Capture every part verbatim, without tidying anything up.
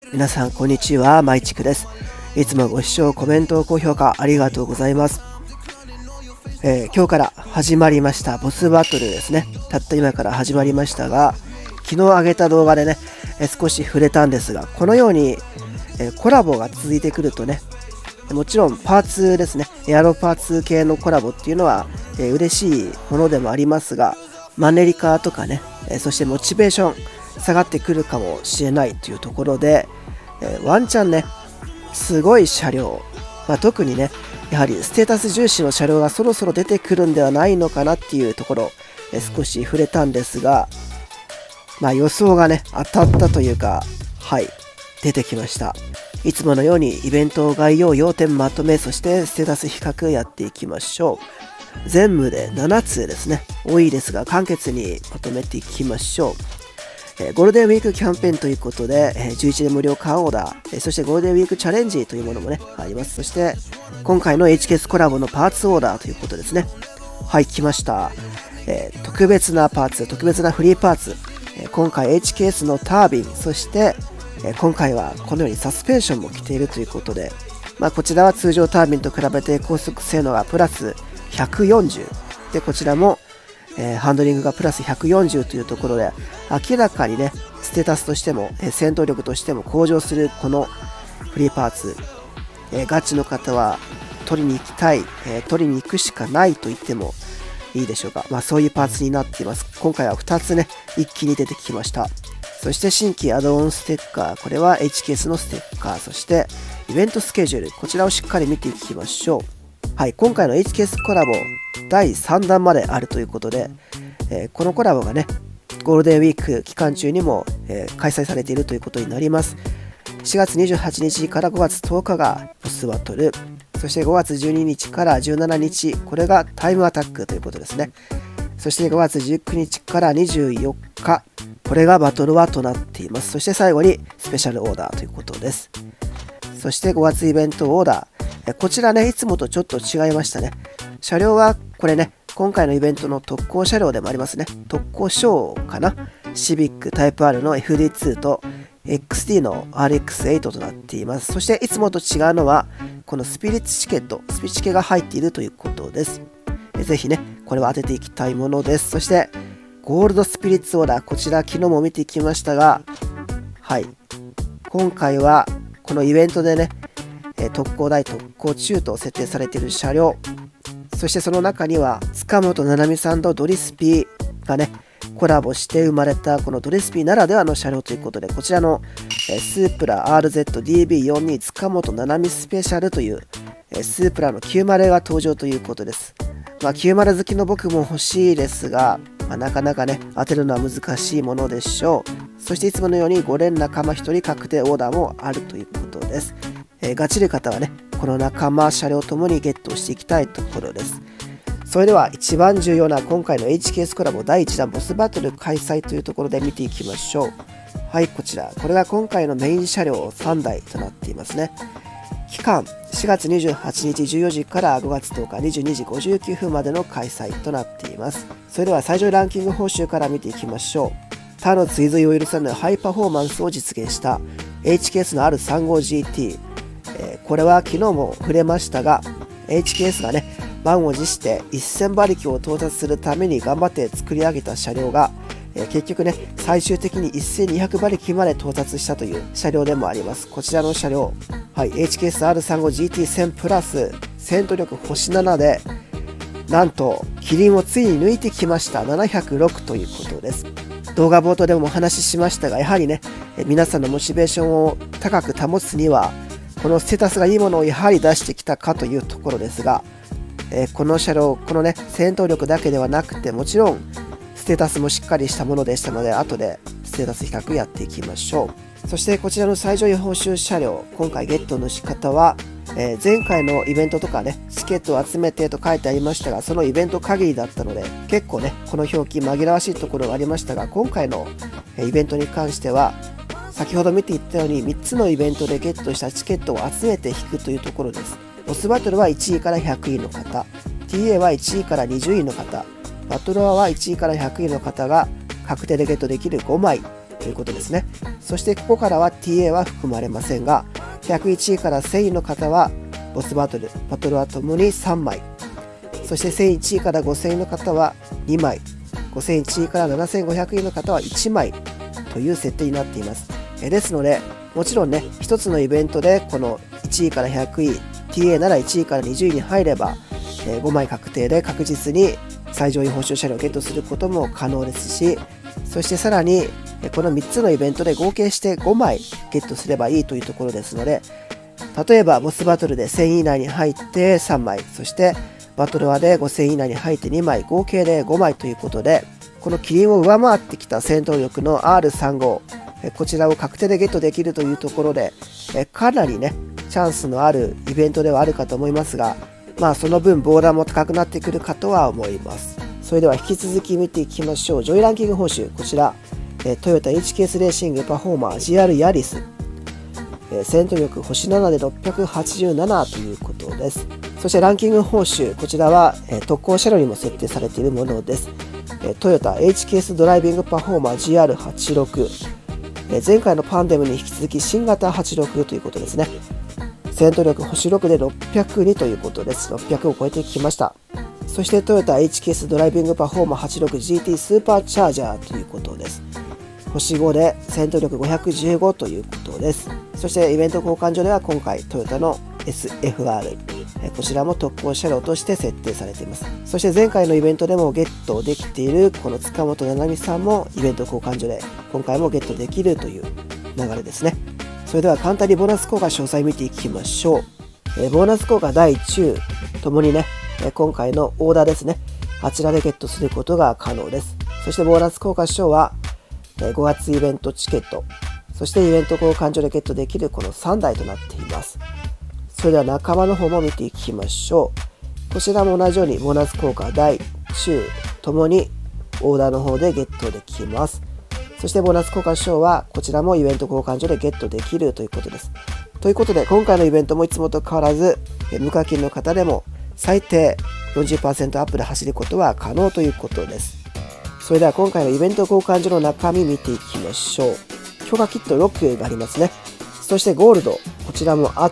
皆さんこんにちは、まいちくです。いつもご視聴、コメント、高評価ありがとうございます。えー、今日から始まりましたボスバトルですね。たった今から始まりましたが、昨日上げた動画でね、えー、少し触れたんですが、このように、えー、コラボが続いてくるとね、もちろんパーツですね、エアロパーツ系のコラボっていうのは、えー、嬉しいものでもありますが、マンネリ化とかね、えー、そしてモチベーション下がってくるかもしれないというところで、えー、ワンチャンね、すごい車両、まあ、特にね、やはりステータス重視の車両がそろそろ出てくるんではないのかなっていうところ、えー、少し触れたんですが、まあ、予想がね、当たったというか、はい、出てきました。いつものようにイベント概要、要点まとめ、そしてステータス比較やっていきましょう。全部でななつですね。多いですが、簡潔にまとめていきましょう。ゴールデンウィークキャンペーンということで、じゅういちねん無料カーオーダー、そしてゴールデンウィークチャレンジというものもね、あります。そして、今回の エイチケーエス コラボのパーツオーダーということですね。はい、来ました。えー、特別なパーツ、特別なフリーパーツ。えー、今回 エイチケーエス のタービン、そして、えー、今回はこのようにサスペンションも来ているということで、まあ、こちらは通常タービンと比べて高速性能がプラスひゃくよんじゅう。で、こちらもえー、ハンドリングがプラスひゃくよんじゅうというところで、明らかにね、ステータスとしても、えー、戦闘力としても向上するこのフリーパーツ、えー、ガチの方は取りに行きたい、えー、取りに行くしかないと言ってもいいでしょうか。まあそういうパーツになっています。今回はふたつね、一気に出てきました。そして新規アドオンステッカー、これは エイチケーエス のステッカー、そしてイベントスケジュール、こちらをしっかり見ていきましょう。はい、今回の エイチケーエス コラボだいさんだんまであるということで、えー、このコラボがね、ゴールデンウィーク期間中にも、えー、開催されているということになります。しがつにじゅうはちにちからごがつとおかがボスバトル、そしてごがつじゅうににちからじゅうしちにち、これがタイムアタックということですね。そしてごがつじゅうくにちからにじゅうよっか、これがバトルワンとなっています。そして最後にスペシャルオーダーということです。そしてごがつイベントオーダー、こちらね、いつもとちょっと違いましたね。車両はこれね、今回のイベントの特攻車両でもありますね。特攻ショーかな。シビックタイプ R の エフディーツー と エックスティー の アールエックスエイト となっています。そしていつもと違うのは、このスピリッツチケット、スピチケが入っているということです。ぜひね、これは当てていきたいものです。そして、ゴールドスピリッツオーダー、こちら昨日も見てきましたが、はい。今回はこのイベントでね、特攻大、特攻中と設定されている車両、そしてその中には塚本七海さんとドリスピーがねコラボして生まれたこのドリスピーならではの車両ということで、こちらのスープラ アールゼットディービーよんじゅうに 塚本七海スペシャルというスープラのきゅうじゅうが登場ということです。まあ、きゅうじゅう好きの僕も欲しいですが、まあ、なかなかね当てるのは難しいものでしょう。そしていつものようにご連仲間ひとり確定オーダーもあるということです。えー、ガチる方はね、この仲間車両ともにゲットしていきたいところです。それでは一番重要な今回の エイチケーエス コラボだいいちだんボスバトル開催というところで見ていきましょう。はい、こちら。これが今回のメイン車両さんだいとなっていますね。期間、しがつにじゅうはちにちじゅうよじからごがつとおかにじゅうにじごじゅうきゅうふんまでの開催となっています。それでは最上位ランキング報酬から見ていきましょう。他の追随を許さぬハイパフォーマンスを実現した エイチケーエス の アールさんじゅうごジーティー、これは昨日も触れましたが エイチケーエス がね満を持してせんばりきを到達するために頑張って作り上げた車両が、えー、結局ね最終的にせんにひゃくばりきまで到達したという車両でもあります。こちらの車両、はい、エイチケーエス アールさんじゅうごジーティーせん プラス戦闘力星ななでなんとキリンをついに抜いてきました。ななひゃくろくということです。動画冒頭でもお話ししましたが、やはりね皆さんのモチベーションを高く保つにはこのステータスがいいものをやはり出してきたかというところですが、えー、この車両、このね戦闘力だけではなくて、もちろんステータスもしっかりしたものでしたので、後でステータス比較やっていきましょう。そしてこちらの最上位報酬車両、今回ゲットの仕方は、えー、前回のイベントとかねチケットを集めてと書いてありましたが、そのイベント限りだったので結構ねこの表記紛らわしいところがありましたが、今回のイベントに関しては先ほど見ていったようにみっつのイベントでゲットしたチケットを集めて引くというところです。ボスバトルはいちいからひゃくいの方、 ティーエー はいちいからにじゅういの方、バトロワはいちいからひゃくいの方が確定でゲットできるごまい、 ということですね。そしてここからは ティーエー は含まれませんが、ひゃくいちいからせんいの方はボスバトル、バトルはともにさんまい、そしてせんいちいからごせんいの方はにまい、ごせんいちいからななせんごひゃくいの方はいちまいという設定になっています。えですので、もちろんね、ひとつのイベントでこのいちいからひゃくい、ティーエー ならいちいからにじゅういに入れば、えごまい確定で確実に最上位報酬車両をゲットすることも可能ですし、そしてさらにこのみっつのイベントで合計してごまいゲットすればいいというところですので、例えばボスバトルでせんい以内に入ってさんまい、そしてバトルワでごせんい以内に入ってにまい、合計でごまいということで、このキリンを上回ってきた戦闘力の アールさんじゅうご、こちらを確定でゲットできるというところで、かなりねチャンスのあるイベントではあるかと思いますが、まあその分ボーダーも高くなってくるかとは思います。それでは引き続き見ていきましょう。上位ランキング報酬、こちらトヨタ エイチケーエス レーシングパフォーマー ジーアール ヤリス、戦闘力星ななでろっぴゃくはちじゅうななということです。そしてランキング報酬、こちらは特攻車両にも設定されているものです。トヨタ エイチケーエス ドライビングパフォーマー ジーアールはちじゅうろく、前回のパンデムに引き続き新型はちじゅうろくということですね。戦闘力星ろくでろっぴゃくにということです。ろっぴゃくを超えてきました。そしてトヨタ エイチケーエス ドライビングパフォーマー はちじゅうろくジーティー スーパーチャージャーということです。星ごで戦闘力ごひゃくじゅうごということです。そしてイベント交換所では今回トヨタの エスエフアール、こちらも特攻車両として設定されています。そして前回のイベントでもゲットできているこの塚本七海さんもイベント交換所で今回もゲットできるという流れですね。それでは簡単にボーナス効果詳細見ていきましょう。えボーナス効果大中ともにね、今回のオーダーですね、あちらでゲットすることが可能です。そしてボーナス効果賞はごがつイベントチケット、そしてイベント交換所でゲットできるこのさんだいとなっています。それでは仲間の方も見ていきましょう。こちらも同じようにボーナス効果大中ともにオーダーの方でゲットできます。そしてボーナス効果賞はこちらもイベント交換所でゲットできるということです。ということで今回のイベントもいつもと変わらず無課金の方でも最低 よんじゅっパーセント アップで走ることは可能ということです。それでは今回のイベント交換所の中身見ていきましょう。強化キットろくがありますね。そしてゴールド、こちらもあって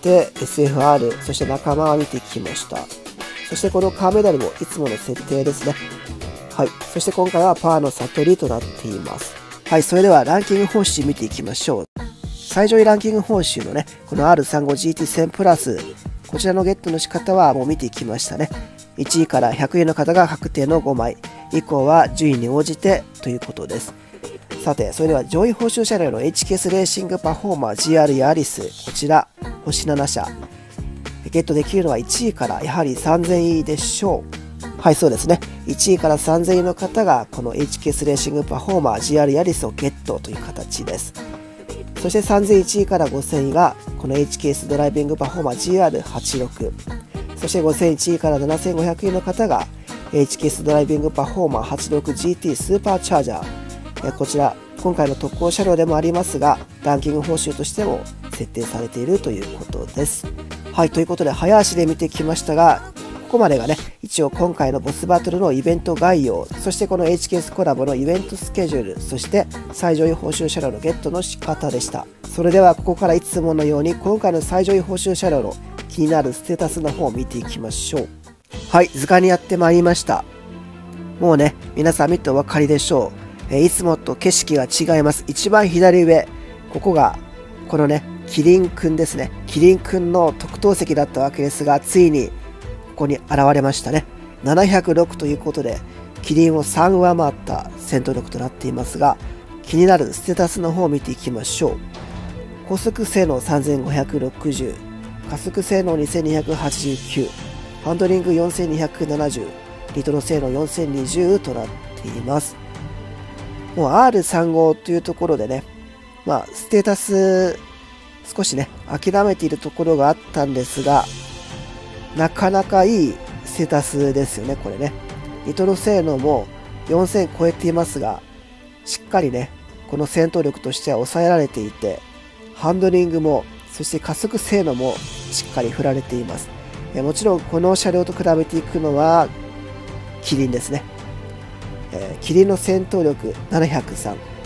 エスエフアール、そして仲間は見てきました。そしてこのカーメダルもいつもの設定ですね。はい。そして今回はパワーの悟りとなっています。はい。それではランキング報酬見ていきましょう。最上位ランキング報酬のね、この アールさんじゅうごジーティーせん プラス、こちらのゲットの仕方はもう見ていきましたね。いちいからひゃくいの方が確定のごまい、以降は順位に応じてということです。さて、それでは上位報酬車両の エイチケーエス レーシングパフォーマー ジーアール ヤリス、こちら、星なな社。ゲットできるのはいちいからやはりさんぜんいでしょう。はい、そうですね。いちいからさんぜんいの方がこの エイチケーエス レーシングパフォーマー ジーアール ヤリスをゲットという形です。そしてさんぜんいちいからごせんいがこの エイチケーエス ドライビングパフォーマー ジーアールはちじゅうろく。そしてごせんいちいからななせんごひゃくいの方が エイチケーエス ドライビングパフォーマー はちじゅうろくジーティー スーパーチャージャー。こちら今回の特攻車両でもありますがランキング報酬としても設定されているということです。はい、ということで早足で見てきましたが、ここまでがね一応今回のボスバトルのイベント概要、そしてこの エイチケーエス コラボのイベントスケジュール、そして最上位報酬車両のゲットの仕方でした。それではここからいつものように今回の最上位報酬車両の気になるステータスの方を見ていきましょう。はい、図鑑にやってまいりました。もうね皆さん見てお分かりでしょう。えいつもと景色が違います。一番左上、ここがこのねキリンくんですね。キリンくんの特等席だったわけですが、ついにここに現れましたね。ななひゃくろくということでキリンをさん上回った戦闘力となっていますが、気になるステータスの方を見ていきましょう。高速性能さんぜんごひゃくろくじゅう、加速性能にせんにひゃくはちじゅうきゅう、ハンドリングよんせんにひゃくななじゅう、リトル性能よんせんにじゅうとなっています。もう アールさんじゅうご というところでね、まあステータス少しね諦めているところがあったんですが、なかなかいいステータスですよねこれね。リトル性能もよんせん超えていますが、しっかりねこの戦闘力としては抑えられていて、ハンドリングもそして加速性能もしっかり振られています。えもちろんこの車両と比べていくのはキリンですね。えー、キリンの戦闘力ななひゃくさん、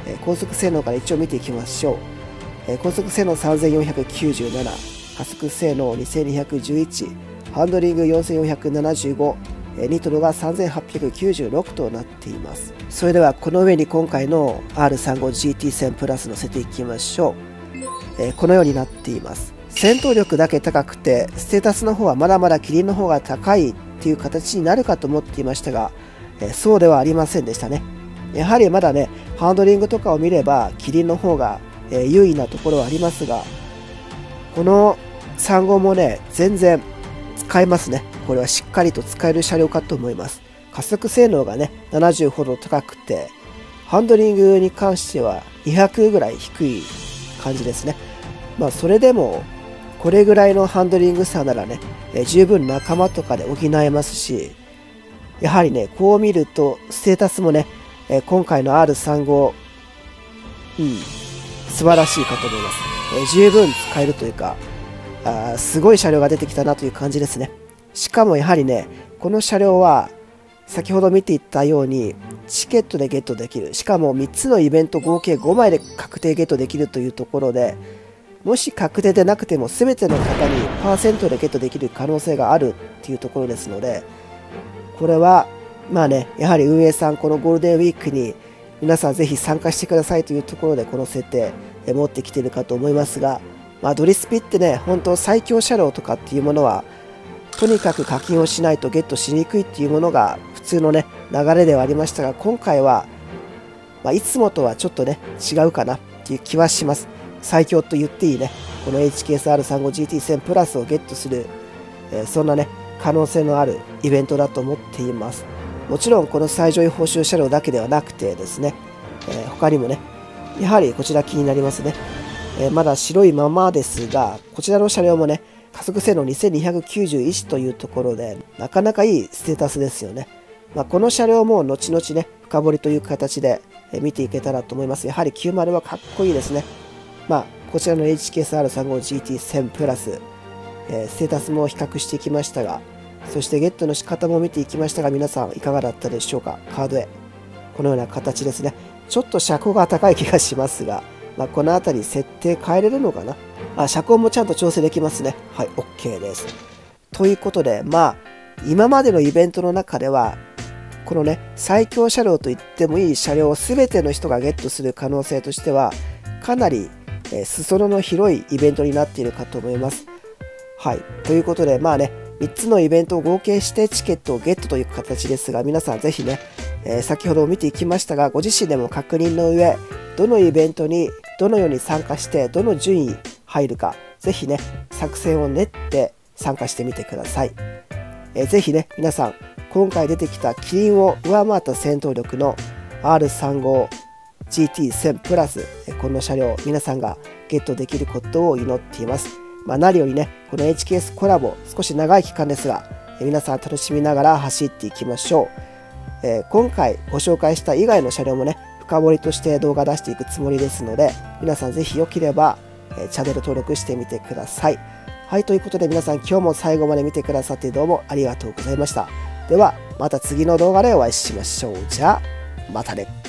えー、高速性能から一応見ていきましょう。えー、高速性能さんぜんよんひゃくきゅうじゅうなな、加速性能にせんにひゃくじゅういち、ハンドリングよんせんよんひゃくななじゅうご、えー、ニトロがさんぜんはっぴゃくきゅうじゅうろくとなっています。それではこの上に今回の アールさんじゅうごジーティーせん プラス乗せていきましょう。えー、このようになっています。戦闘力だけ高くてステータスの方はまだまだキリンの方が高いっていう形になるかと思っていましたが、えー、そうではありませんでしたね。やはりまだね、ハンドリングとかを見ればキリンの方が、えー、優位なところはありますが、このさんじゅうごもね、全然使えますね。これはしっかりと使える車両かと思います。加速性能がね、ななじゅうほど高くて、ハンドリングに関してはにひゃくぐらい低い感じですね。まあそれでも、これぐらいのハンドリング差ならね、え十分仲間とかで補えますし、やはりね、こう見ると、ステータスもね、え今回の アールさんじゅうご、うん、素晴らしいかと思います。え十分使えるというか、あすごい車両が出てきたなという感じですね。しかもやはりね、この車両は、先ほど見ていったように、チケットでゲットできる。しかもみっつのイベント合計ごまいで確定ゲットできるというところで、もし確定でなくても全ての方にパーセントでゲットできる可能性があるっていうところですので、これはまあね、やはり運営さんこのゴールデンウィークに皆さんぜひ参加してくださいというところでこの設定持ってきてるかと思いますが、まあ、ドリスピってね、本当最強車両とかっていうものはとにかく課金をしないとゲットしにくいっていうものが普通のね流れではありましたが、今回は、まあ、いつもとはちょっとね違うかなっていう気はします。最強と言っていいね、この エイチケーエスアールさんじゅうごジーティーせん プラスをゲットする、えー、そんなね可能性のあるイベントだと思っています。もちろんこの最上位報酬車両だけではなくてですね、えー、他にもね、やはりこちら気になりますね。えー、まだ白いままですが、こちらの車両もね、加速性能にせんにひゃくきゅうじゅういちというところで、なかなかいいステータスですよね。まあ、この車両も後々ね、深掘りという形で見ていけたらと思います。やはりきゅうじゅうはかっこいいですね。まあ、こちらの エイチケーエスアールさんじゅうごジーティーせん プラス、えー、ステータスも比較してきましたが、そしてゲットの仕方も見ていきましたが、皆さんいかがだったでしょうか。カードへこのような形ですね。ちょっと車高が高い気がしますが、まあ、この辺り設定変えれるのかな。あ、車高もちゃんと調整できますね。はい、OK です。ということで、まあ今までのイベントの中ではこのね最強車両と言ってもいい車両を全ての人がゲットする可能性としてはかなりえー、裾野の広いイベントになっているかと思います。はい。ということで、まあね、みっつのイベントを合計してチケットをゲットという形ですが、皆さんぜひね、えー、先ほど見ていきましたが、ご自身でも確認の上、どのイベントにどのように参加して、どの順位入るか、ぜひね、作戦を練って参加してみてください。えー、ぜひね、皆さん、今回出てきたキリンを上回った戦闘力の アールさんじゅうごジーティーせん プラス、この車両皆さんがゲットできることを祈っています。まあ、何よりね、この エイチケーエス コラボ、少し長い期間ですが、皆さん楽しみながら走っていきましょう。えー、今回ご紹介した以外の車両もね、深掘りとして動画出していくつもりですので、皆さんぜひよければ、えー、チャンネル登録してみてください。はい、ということで皆さん今日も最後まで見てくださってどうもありがとうございました。では、また次の動画でお会いしましょう。じゃあ、またね。